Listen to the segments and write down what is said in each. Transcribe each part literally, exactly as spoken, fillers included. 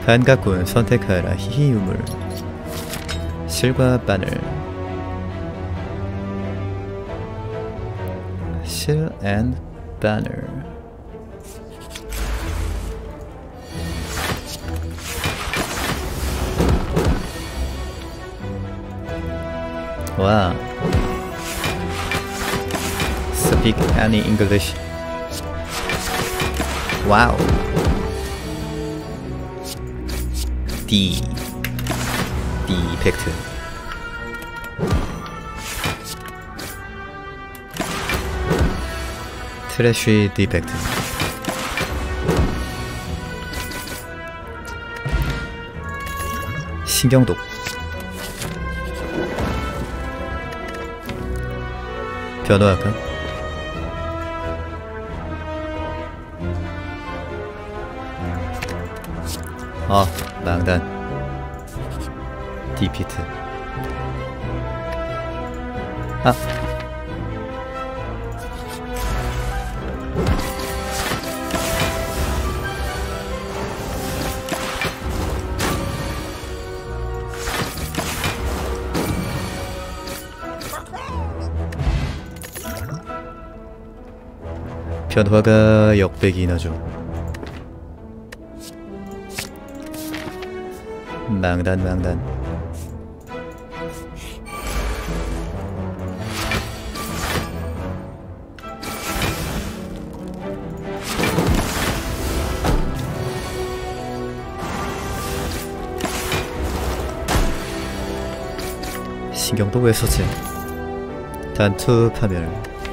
반갑군. 선택하라. 히히 유물. 실과 바늘. 실 앤 바늘. 와. Speak any English. 와우. D. 디펙트. 트래쉬 디펙트. 신경독. 변호할까? 아, 망단. 디피트. 아. 변화가 역백이 나죠. 망단 망단. 신경도 왜 썼지? 단투 파멸.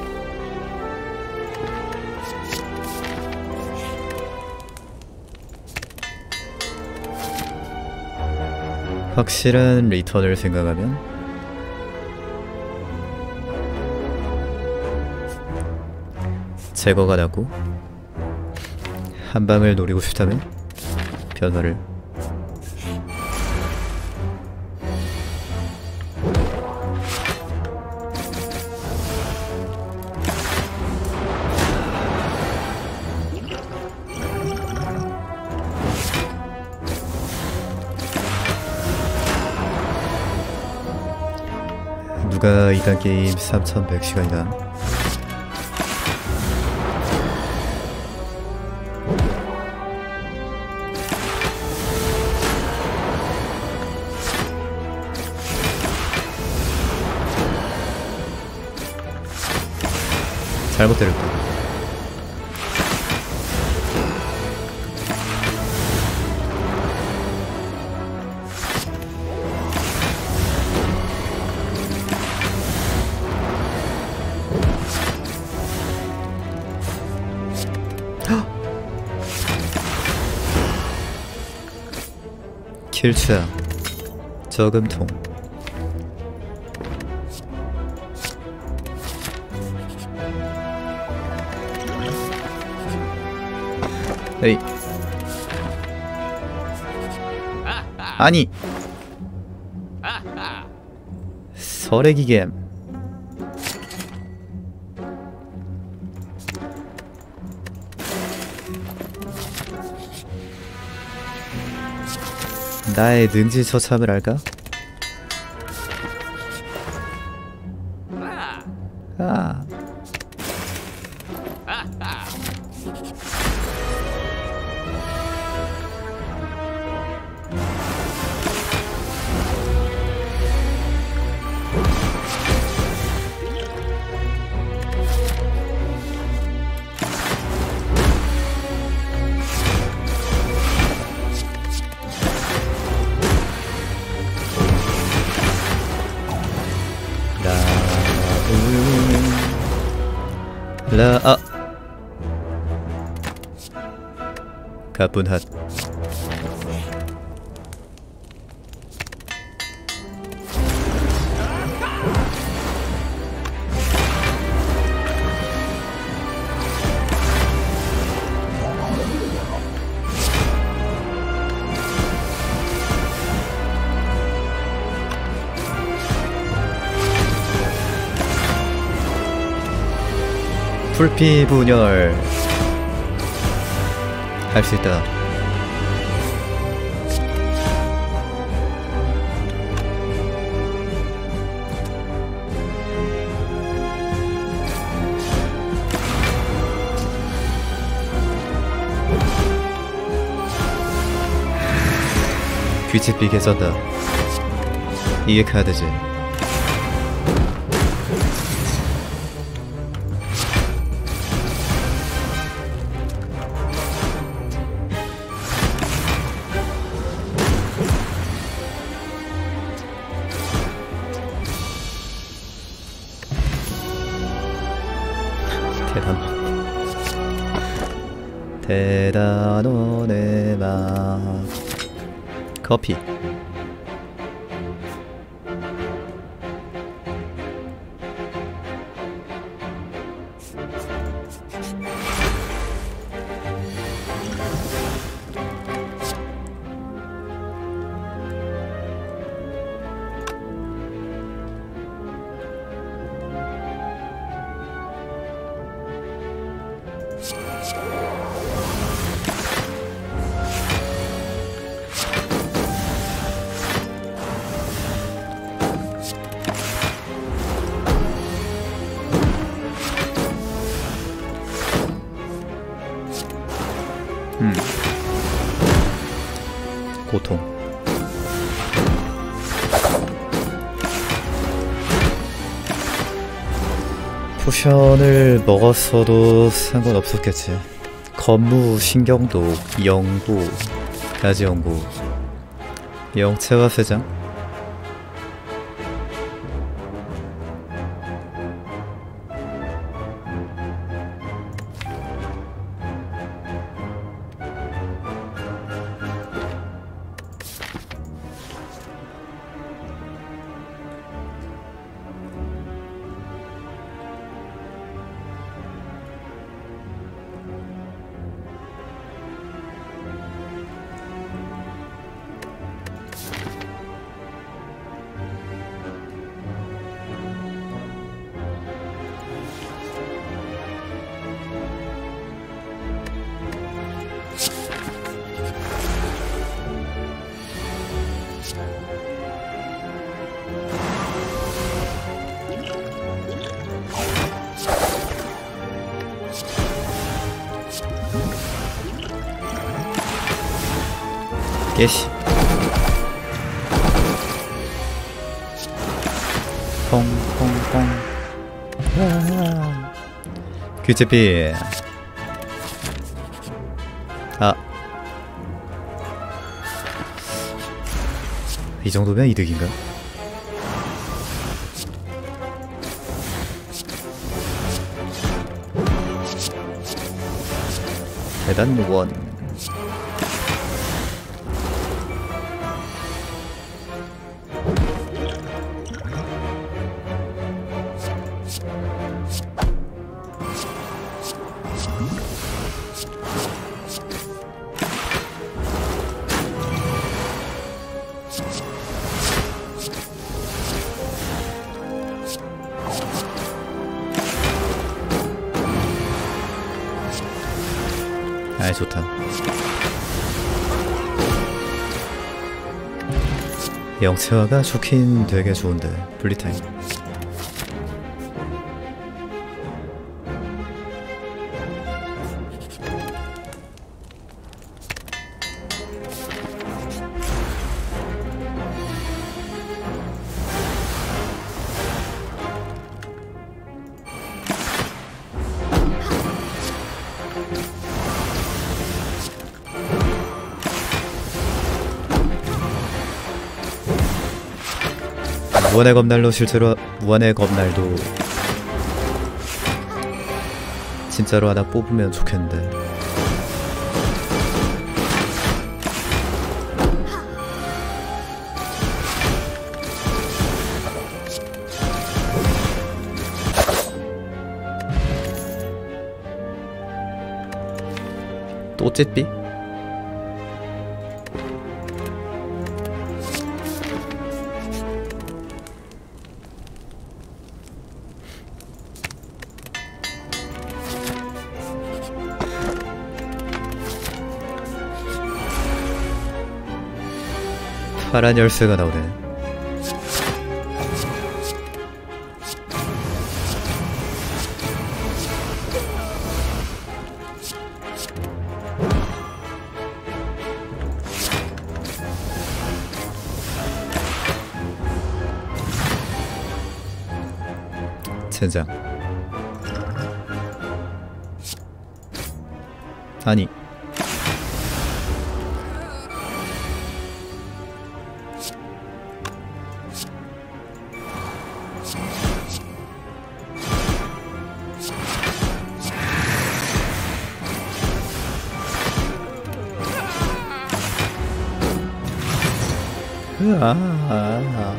확실한 리턴을 생각하면 제거가 나고, 한 방을 노리고 싶다면 변화를. 누가 이단 게임 삼천백 시간이다. 잘못 때렸다. 킬추야. 저금통. 에이. 아니. 설애기겜. 나의 능지처참을 알까? 아. 라, 아. 가뿐핫. 풀피 분열 할 수 있다. 귀집비 개쩐다. 이게 카드지. 대단. 대단원의 맛. 커피. 음. 고통. 포션을 먹었어도 상관없었겠지. 건무, 신경도, 영구, 가지연구, 영체화 세장. 예시. 퐁퐁퐁. 귀집비. 아, 이 정도면 이득인가? 대단 원. 아이 좋다. 영체화가 좋긴 되게 좋은데. 분리타임. 무한의 검날로 실제로 무한의 검날도 진짜로 하나 뽑으면 좋겠는데. 또 찢비? 파란 열쇠가 나오네. 젠장. 아니 으아.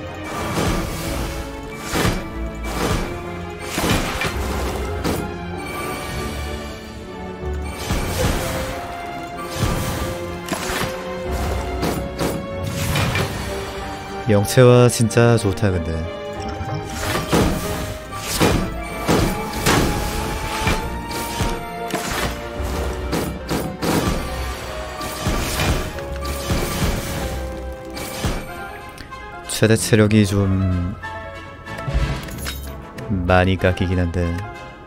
영채화 진짜 좋다 근데. 최대 체력이 좀 많이 깎이긴 한데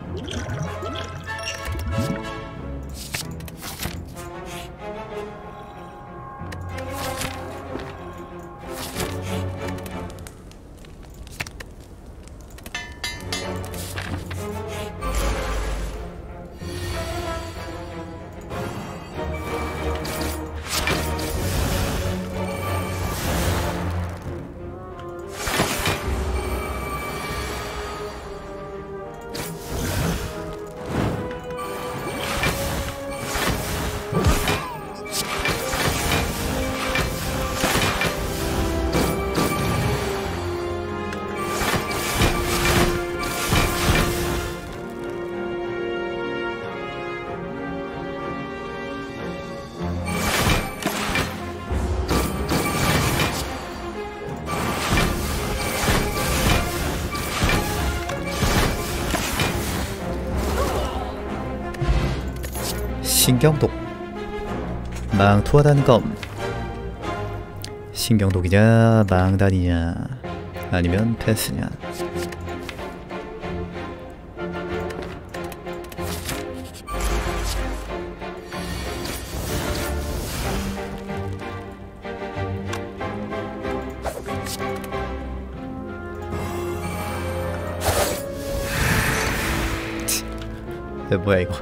신경독 망토하단검. 신경독이냐 망단이냐 아니면 패스냐. 에, 뭐야 이거.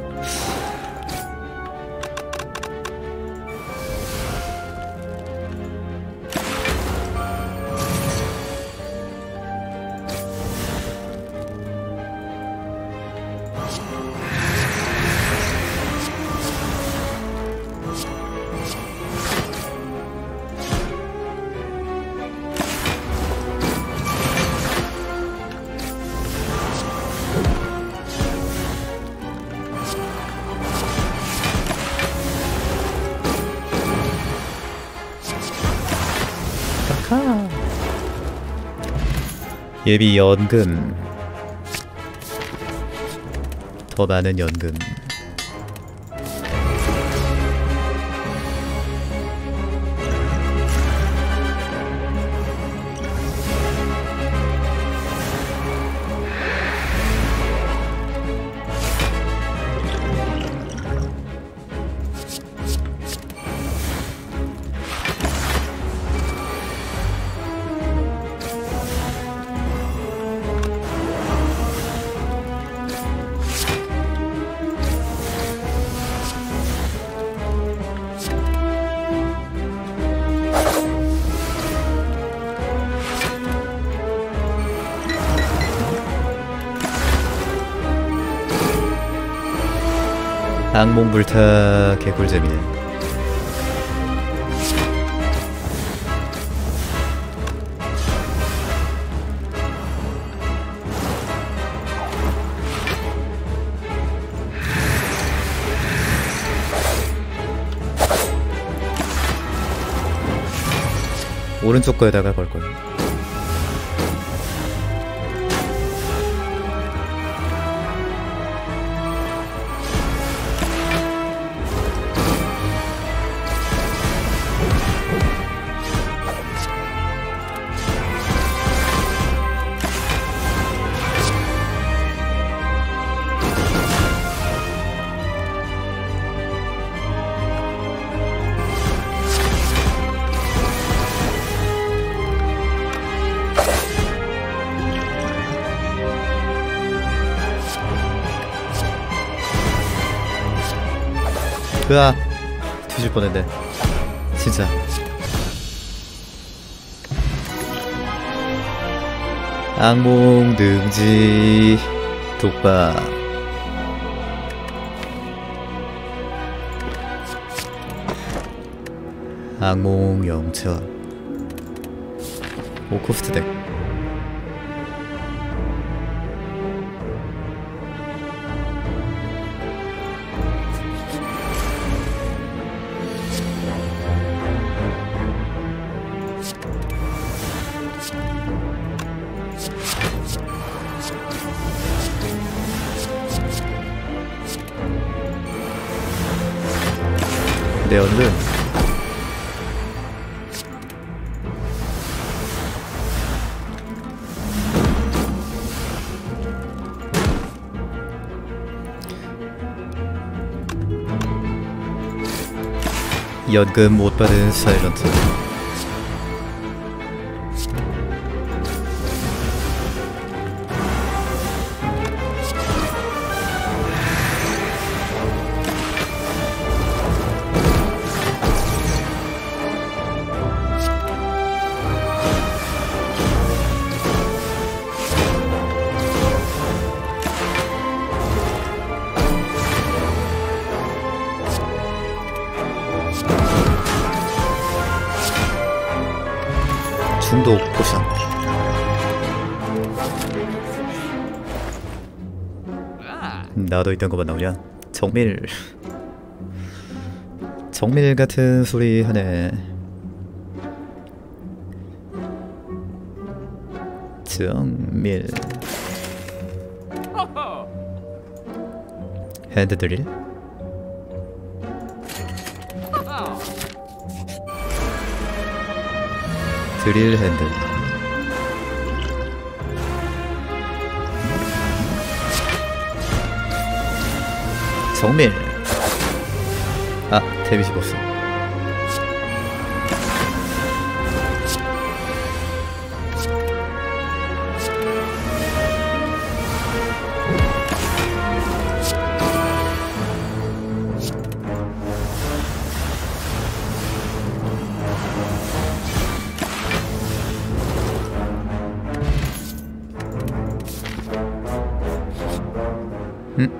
예비 연금. 더 많은 연금. 악몽 불타 개꿀잼이네. 오른쪽 거에다가 걸걸. 으아! 뒤질 뻔했네. 진짜. 악몽 능지 독박. 악몽 영차. 오코스트 덱. 내 연금 연금 못 받은 사일런트. 중독 포션. 나도 있던 것만 나오냐? 정밀. 정밀 같은 소리 하네. 정밀. 핸드 드릴. 드릴 핸들. 정밀. 아, 데미지 보스. 음?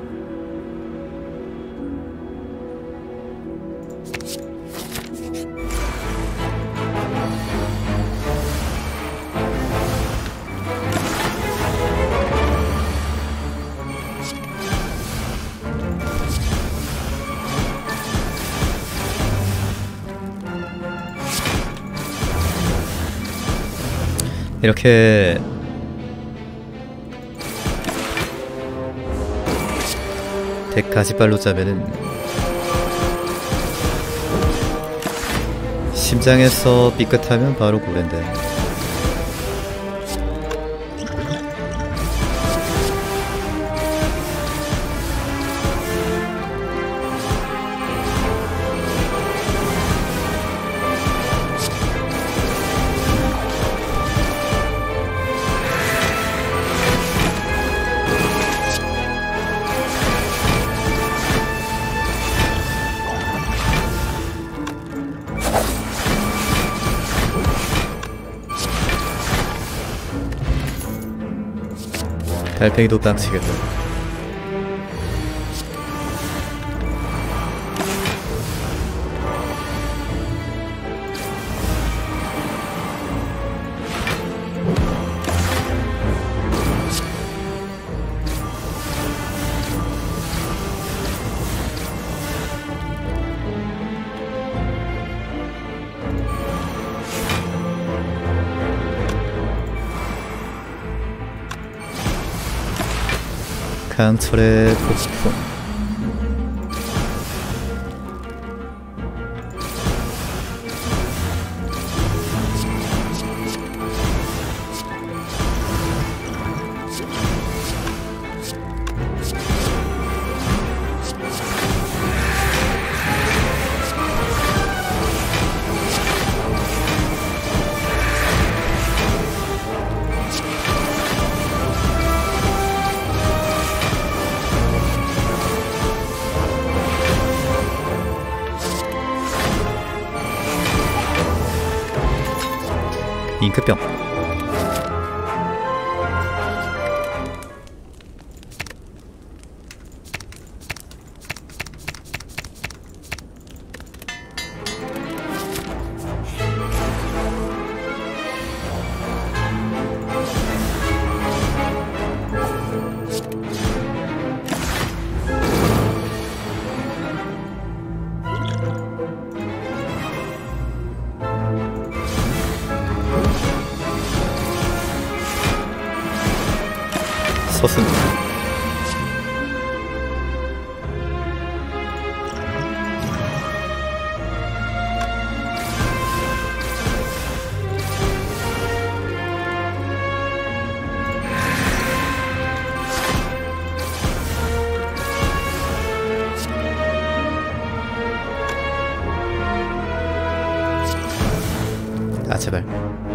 이렇게 덱 가시발로 짜면은 심장에서 삐끗하면 바로 고랜데. 달팽이도 땅치겠다. 강철의 폭풍. 잉크병. 서슴. 아 제발.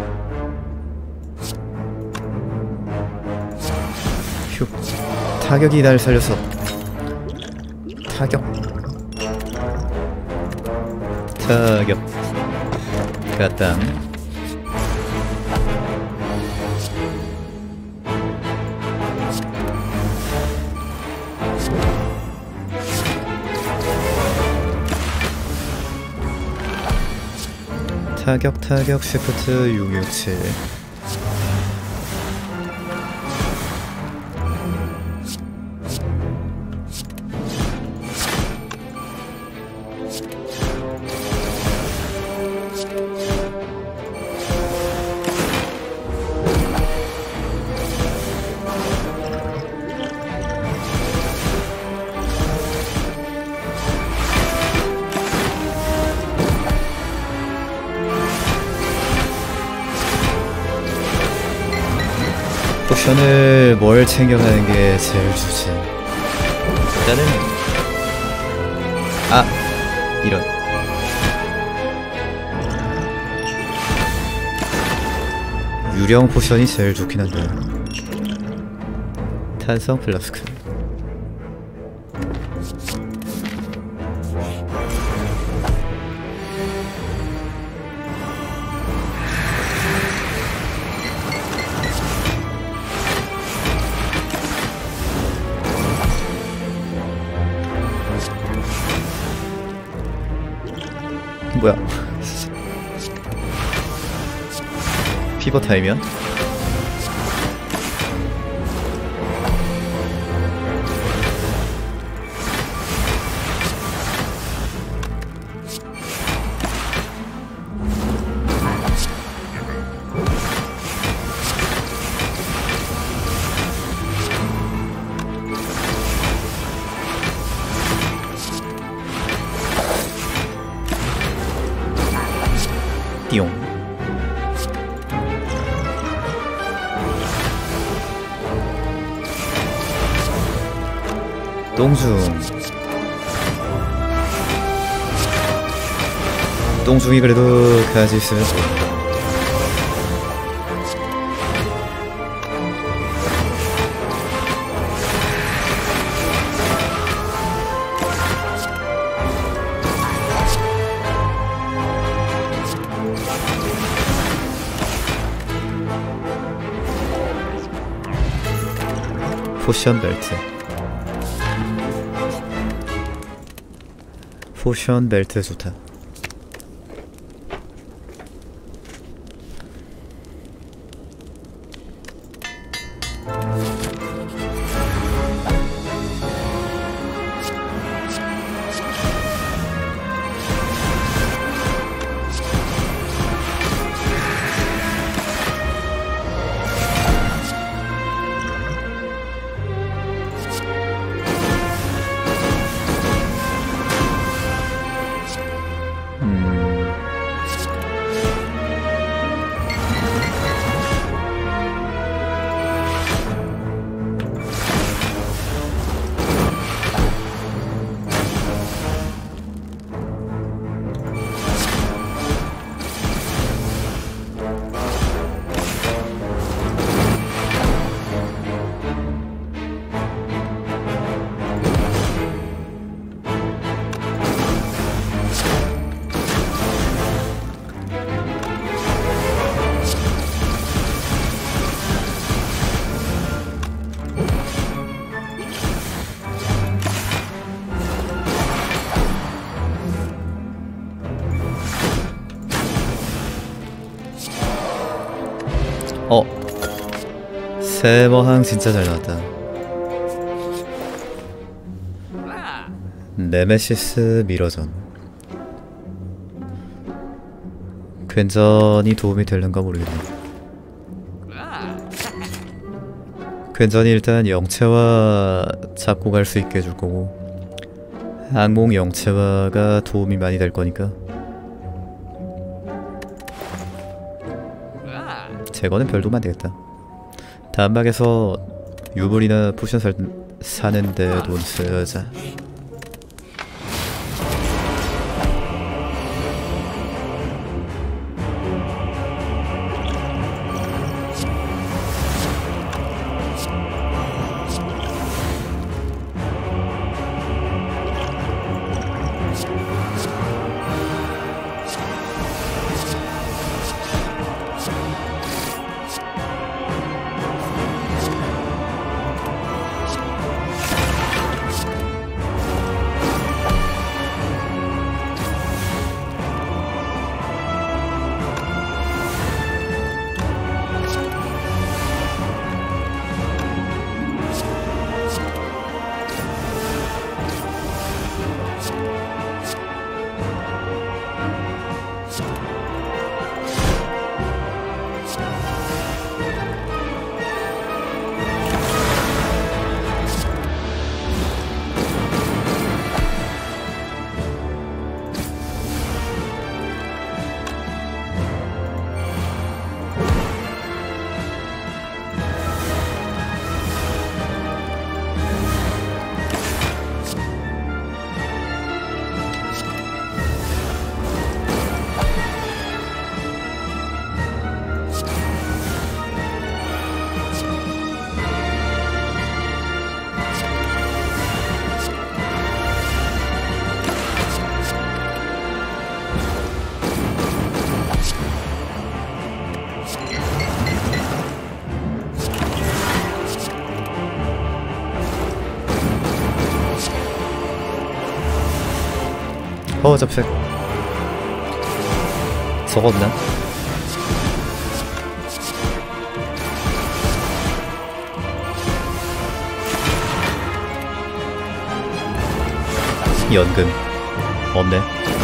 휴. 타격이 날 살려서. 타격. 타격. 가땅. 타격 타격 시프트 육육칠. 포션을 뭘 챙겨가는 게 제일 좋지. 일단은 아 이런 유령 포션이 제일 좋긴 한데. 탄성 플라스크. 뭐야? 피버 타임이야? 띠용. 똥중. 똥중이 그래도 가지 있으면 좋아. 포션 벨트. 포션 벨트 좋다. 어, 세머항 진짜 잘 나왔다. 네메시스 미러전. 괜전이 도움이 될는가 모르겠네. 괜전이 일단 영체화 잡고 갈 수 있게 해줄 거고, 악몽 영체화가 도움이 많이 될 거니까. 제거는 별 도움 안 되겠다. 다음 막에서 유물이나 포션 살, 사는데 돈 쓰자. 어, 접색. 저거 없나? 연금 없네.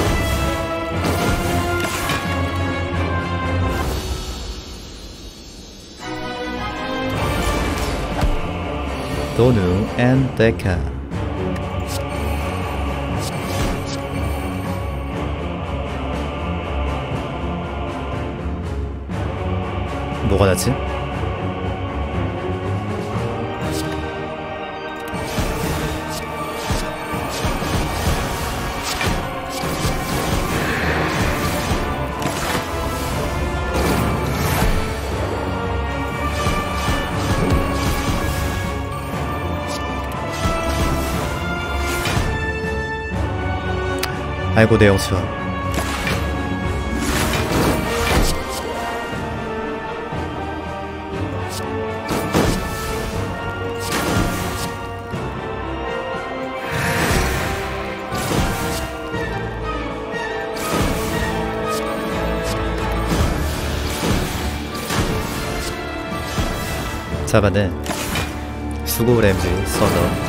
도누 앤 데카. 뭐가 낫지? 아이고, 내 영수야. 잡아내. 수고 램지 써서.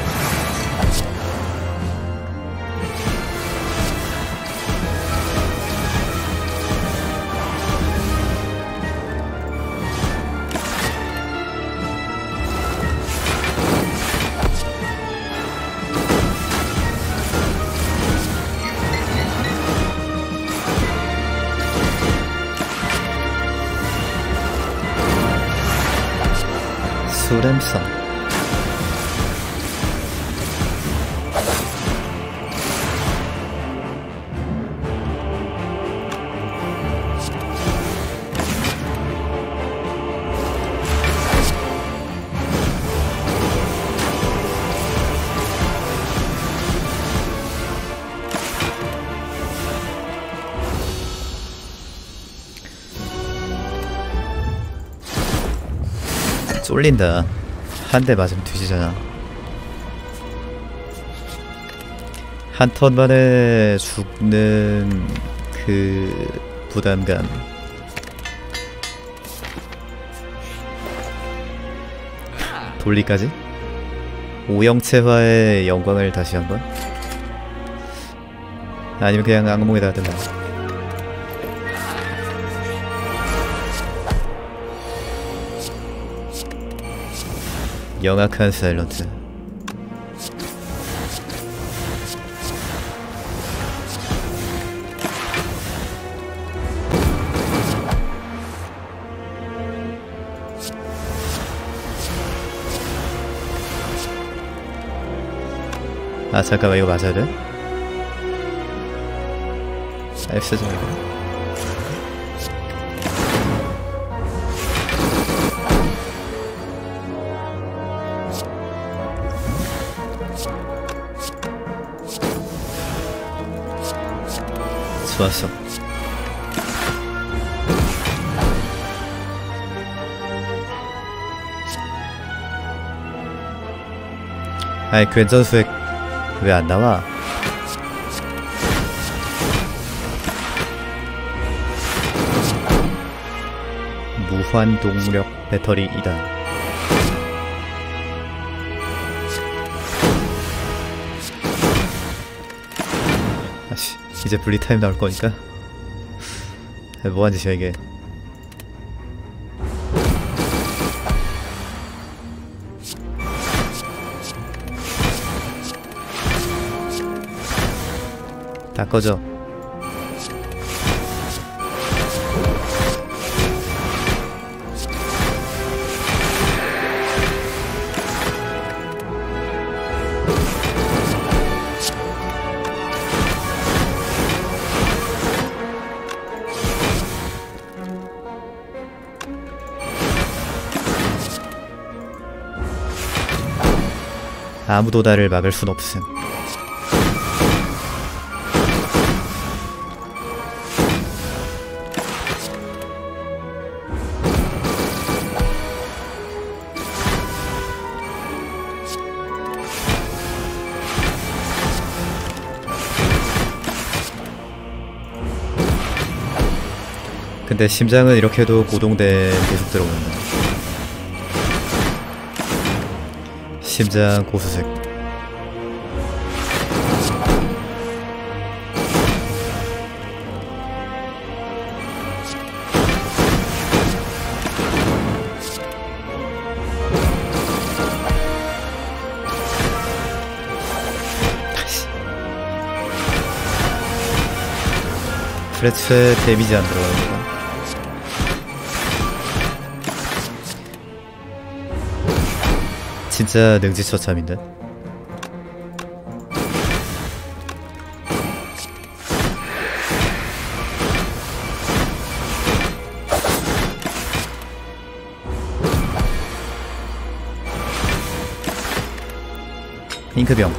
수렘성. 쫄린다. 한 대 맞으면 뒤지잖아. 한 턴 만에 죽는 그 부담감. 돌리까지? 오형체화의 영광을 다시 한번? 아니면 그냥 악몽에다 하든가. 영악한 사일런트. 아 잠깐만, 이거 맞아야 돼? F 좀 이거. 좋았어. 아니 괜전수액 왜 안 나와? 무한 동력 배터리 이단. 아씨, 이제 분리 타임 나올 거니까. 뭐한 짓이야 이게. 다 꺼져. 아무도 나를 막을 순 없음. 근데 심장은 이렇게도 고동된 계속 들어오는. 심장 고수색. 프레츠에 데미지 안 들어가는 거. 진짜 능지처참인데? 잉크병.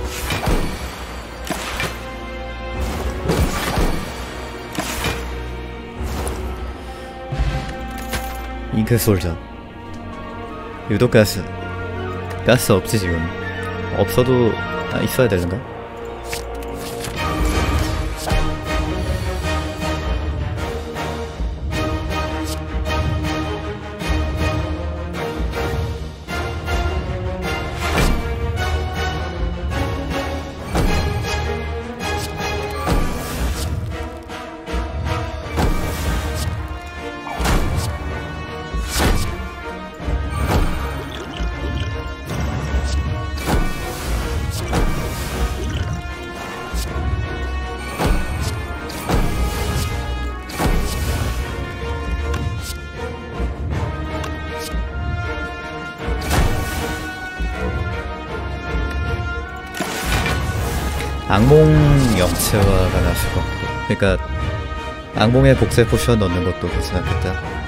잉크 솔저. 유독 가스. 가스 없지 지금. 없어도 아, 있어야 되는가? 악몽 영체화가 나실 것 같고, 그러니까 악몽에 복제 포션 넣는 것도 괜찮겠다.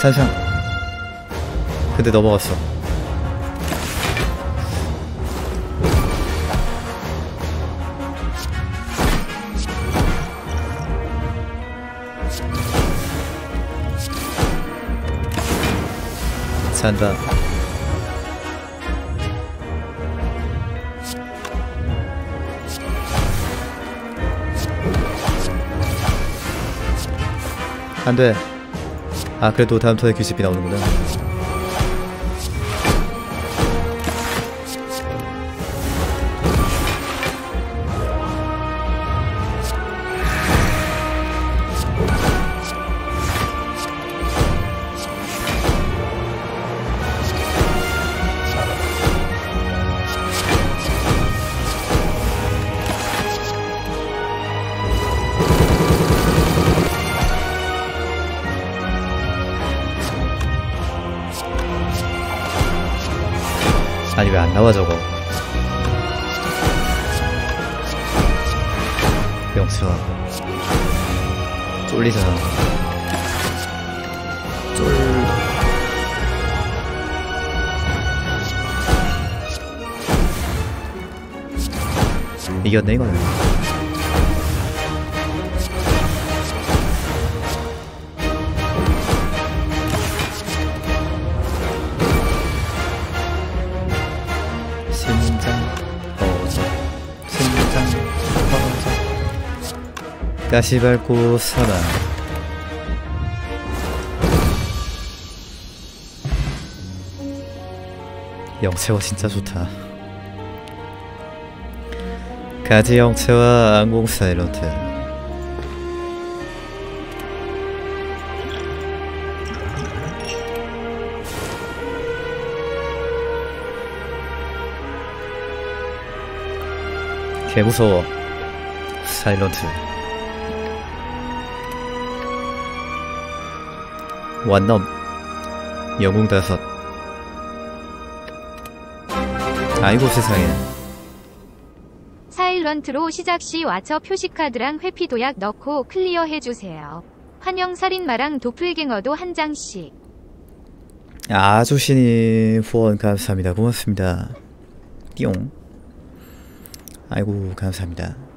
잔상. 근데 넘어갔어. 잔다. 안돼. 아 그래도 다음 턴에 귀신이 나오는구나. 아니 왜 안 나와 저거. 영차 쫄리잖아. 쫄. 이겼네 이거는. 심장 터져. 심장 터져. 가시 밟고 사망. 영채화 진짜 좋다. 가지 영채화 항공 사일런트. 개무서워. 사일런트. 완넘. 영웅 다섯. 아이고 세상에. 사일런트로 시작 시 와처 표시카드랑 회피도약 넣고 클리어 해주세요. 환영살인마랑 도플갱어도 한 장씩. 아주신님 후원 감사합니다. 고맙습니다. 띠용. 아이고 감사합니다.